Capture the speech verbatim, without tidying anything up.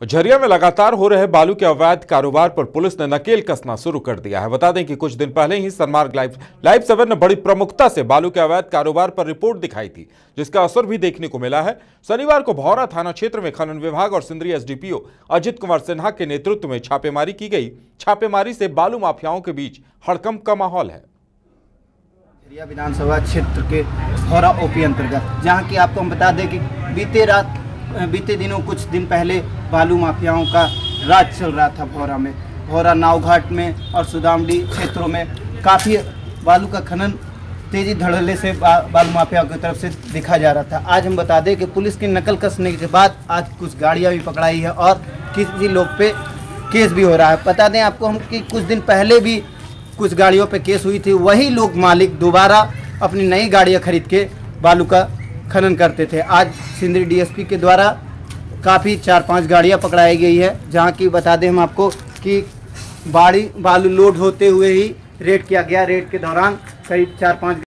झरिया में लगातार हो रहे बालू के अवैध कारोबार पर पुलिस ने नकेल कसना शुरू कर दिया है। बता दें कि कुछ दिन पहले ही सनमार्ग लाइव लाइव सेवन ने बड़ी प्रमुखता से बालू के अवैध कारोबार पर रिपोर्ट दिखाई थी, जिसका असर भी देखने को मिला है। शनिवार को भौरा थाना क्षेत्र में खनन विभाग और सिंदरी एसडीपीओ अजित कुमार सिन्हा के नेतृत्व में छापेमारी की गई। छापेमारी से बालू माफियाओं के बीच हड़कंप का माहौल है। झरिया विधानसभा क्षेत्र के भौरा ओपी अंतर्गत, जहां की आपको हम बता दें कि बीते रात बीते दिनों कुछ दिन पहले बालू माफियाओं का राज चल रहा था भौरा में। भौरा नावघाट में और सुदामडी क्षेत्रों में काफ़ी बालू का खनन तेजी धड़ल्ले से बा, बालू माफियाओं की तरफ से दिखा जा रहा था। आज हम बता दें कि पुलिस की नकल कसने के बाद आज कुछ गाड़ियां भी पकड़ाई है और किसी लोग पे केस भी हो रहा है। बता दें आपको हम कि कुछ दिन पहले भी कुछ गाड़ियों पे केस हुई थी। वही लोग मालिक दोबारा अपनी नई गाड़ियां खरीद के बालू का खनन करते थे। आज सिंदरी डीएसपी के द्वारा काफ़ी चार पांच गाड़ियां पकड़ाई गई है, जहां की बता दें हम आपको कि बाड़ी बालू लोड होते हुए ही रेड किया गया। रेड के दौरान करीब चार पांच